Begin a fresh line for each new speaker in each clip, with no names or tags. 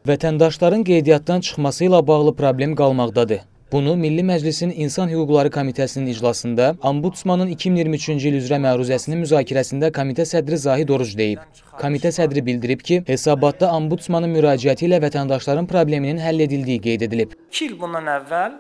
Vətəndaşların qeydiyyatdan çıxması ilə bağlı problem qalmaqdadır. Bunu Milli Məclisin İnsan Hüquqları Komitəsinin iclasında Ombudsmanın 2023-cü il üzrə məruzəsinin müzakirəsində komitə sədri Zahid Oruc deyib. Komitə sədri bildirib ki, hesabatda Ombudsmanın müraciəti ilə vətəndaşların probleminin həll edildiyi qeyd edilib.
2 il bundan əvvəl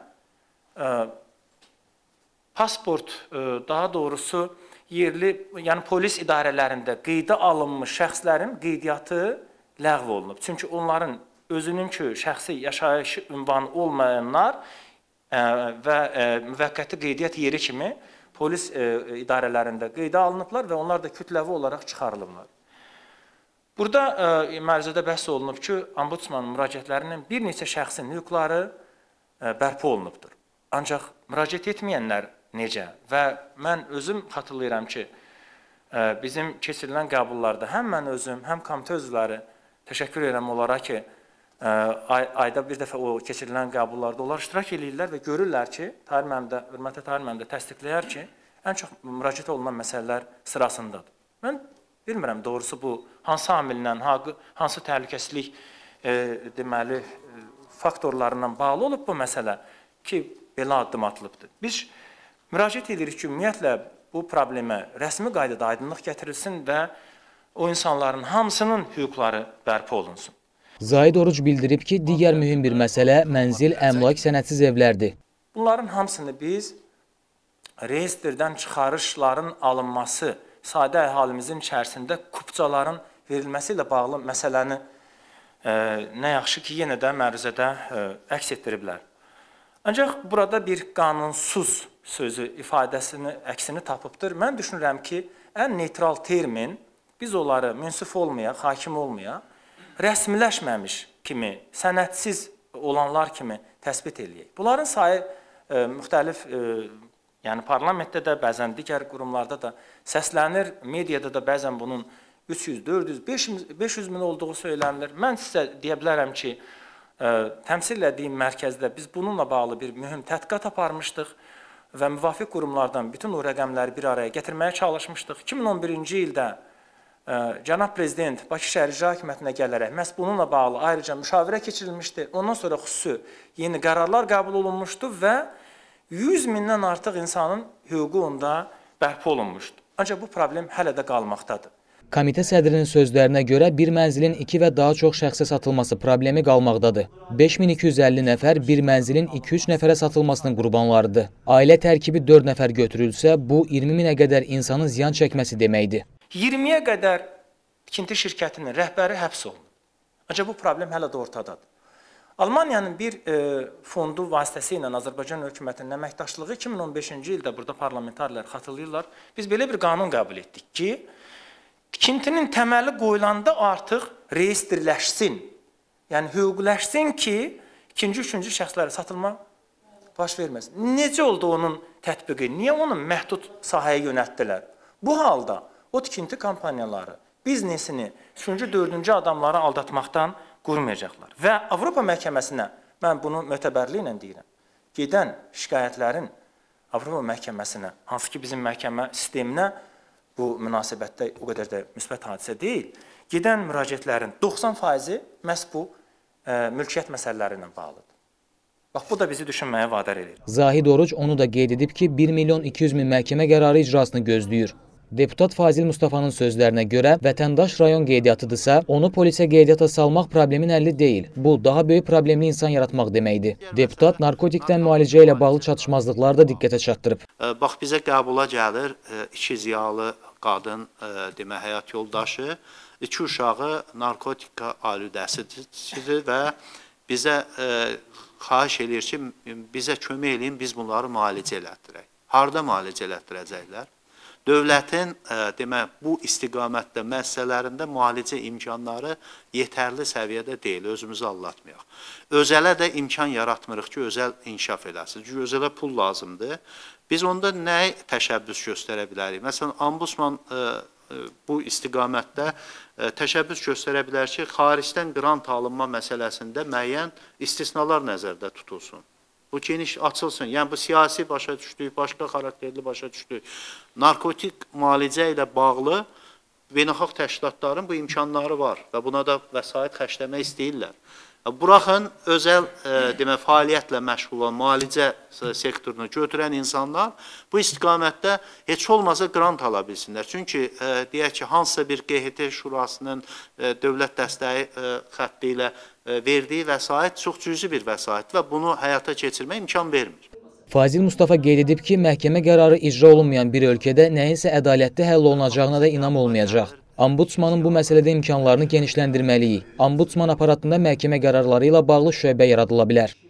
pasport, daha doğrusu yerli, yəni polis idarələrində qeydə alınmış şəxslərin qeydiyyatı ləğv olunub. Çünki onların özününkü şəxsi yaşayış ünvanı olmayanlar və müvəqqəti qeydiyyat yeri kimi polis idarələrində qeydə alınıblar və onlar da kütləvi olaraq çıxarılıblar. Burada məruzədə bəhs olunub ki, Ombudsmanın müraciətlərinin bir neçə şəxsin hüquqları bərpa olunubdur. Ancaq müraciət etməyənlər necə? Və mən özüm xatırlayıram ki, bizim keçirilən qəbullarda həm mən özüm, həm komitə üzvləri təşəkkür edirəm onlara ki, ayda bir dəfə o keçirilən qəbullarda onlar iştirak edirlər və görürlər ki, hörmətli Tahir müəllim də təsdiqləyər ki, ən çox müraciət olunan məsələlər sırasındadır. Mən bilmirəm doğrusu bu hansı amillə, hansı təhlükəsizlik deməli faktorlarından bağlı olub bu məsələ ki, belə addım atılıbdır. Biz müraciət edirik ki, ümumiyyətlə bu problemə rəsmi qaydada aydınlıq gətirilsin və o insanların hamısının hüquqları bərpa olunsun.
Zahid Oruc bildirib ki, digər mühüm bir məsələ mənzil, əmlak, sənədsiz evlərdir.
Bunların hamısını biz reyestrdən çıxarışların alınması, sadə əhalimizin içərisində kupçaların verilməsi ilə bağlı məsələni nə yaxşı ki, yenə də məruzədə əks etdiriblər. Ancaq burada bir qanunsuz sözü ifadəsini, əksini tapıbdır. Mən düşünürəm ki, ən neytral termin, biz onları münsif olmaya, hakim olmaya, rəsmiləşməmiş kimi, sənədsiz olanlar kimi təsbit eləyək. Bunların sayı müxtəlif, yəni parlamentdə də, bəzən digər qurumlarda da səslənir, mediada da bəzən bunun 300, 400, 500 min olduğu söylənilir. Mən sizə deyə bilərəm ki, təmsil etdiyim mərkəzdə biz bununla bağlı bir mühüm tədqiqat aparmışdıq və müvafiq qurumlardan bütün o rəqəmləri bir araya gətirməyə çalışmışdıq. 2011-ci ildə Cənab Prezident Bakı Şəhər İcra Hakimiyyətinə gələrək məhz bununla bağlı ayrıca müşavirə keçirilmişdi. Ondan sonra xüsusi yeni qərarlar qəbul olunmuşdu və 100 mindən artıq insanın hüququ onda bərpa olunmuşdu. Ancaq bu problem hələ də qalmaqdadır.
Komitə sədrinin sözlərinə görə bir mənzilin 2 və daha çox şəxsə satılması problemi qalmaqdadır. 5250 nəfər bir mənzilin 2-3 nəfərə satılmasının qurbanlarıdır. Ailə tərkibi 4 nəfər götürülsə, bu 20 minə qədər insanın ziyan çəkməsi deməkdir.
20-yə qədər tikinti şirkətinin rəhbəri həbs olunub. Ancaq bu problem hələ də ortadadır. Almaniyanın bir fondu vasitəsilə Azərbaycan hökumətinin əməkdaşlığı 2015-ci ildə burada parlamentarlar xatırlayırlar. Biz belə bir qanun qəbul etdik ki, tikintinin təməli qoyulanda artıq reyestrləşsin. Yəni hüquqləşsin ki, ikinci, üçüncü şəxslərə satılma baş verməsin. Necə oldu onun tətbiqi? Niyə onu məhdud sahəyə yönəltdilər? Bu halda o tikinti kampaniyaları biznesini, üçüncü, dördüncü adamları aldatmaqdan qurmayacaqlar. Və Avropa məhkəməsinə, mən bunu mötəbərliklə deyirəm, gedən şikayətlərin Avropa məhkəməsinə, hansı ki bizim məhkəmə sisteminə bu münasibətdə o qədər də müsbət hadisə deyil, gedən müraciətlərin 90%-i məhz bu mülkiyyət məsələləri ilə bağlıdır. Bax, bu da bizi düşünməyə vadar edir.
Zahid Oruc onu da qeyd edib ki, 1 milyon 200 min məhkəmə qərarı icrasını gözləyir. Deputat Fazil Mustafanın sözlərinə görə, vətəndaş rayon qeydiyyatыdırsa, onu polisə qeydiyyata salmaq problemin həlli deyil. Bu, daha böyük problemli insan yaratmaq deməkdir. Deputat narkotikdən müalicə ilə bağlı çatışmazlıqları da diqqətə çatdırıb.
Bax, bizə qəbula gəlir 2 ziyalı qadın, demə, həyat yoldaşı, 2 uşağı narkotika alüdəsidir və bizə xahiş edir ki, bizə kömək eləyin, biz bunları müalicə elətdirək. Harada müalicə elətdirəcəklər? Dövlətin bu istiqamətdə müəssisələrində müalicə imkanları yetərli səviyyədə deyil, özümüzü aldatmayaq. Özələ də imkan yaratmırıq ki, özəl inkişaf eləsin. Çünki özələ pul lazımdır. Biz onda nə təşəbbüs göstərə bilərik? Məsələn, Ombudsman bu istiqamətdə təşəbbüs göstərə bilər ki, xaricdən qrant alınma məsələsində müəyyən istisnalar nəzərdə tutulsun. Bu geniş açılsın. Yəni, bu siyasi başa düşdük, başqa xarakterli başa düşdük. Narkotik müalicə ilə bağlı beynəlxalq təşkilatların bu imkanları var və buna da vəsait xərcləmək istəyirlər. Buraxın özəl fəaliyyətlə məşğul olan müalicə sektorunu götürən insanlar bu istiqamətdə heç olmasa qrant ala bilsinlər. Çünki deyək ki, hansısa bir QHT Şurasının dövlət dəstəyi xətti ilə verdiyi vəsait çox cüzi bir vəsaitdir və bunu həyata keçirmək imkan vermir.
Fazil Mustafa qeyd edib ki, məhkəmə qərarı icra olunmayan bir ölkədə nəyinsə ədalətli həll olunacağına da inam olmayacaq. Ombudsmanın bu məsələdə imkanlarını genişləndirməliyik. Ombudsman aparatında məhkəmə qərarları ilə bağlı şöbə yaradıla bilər.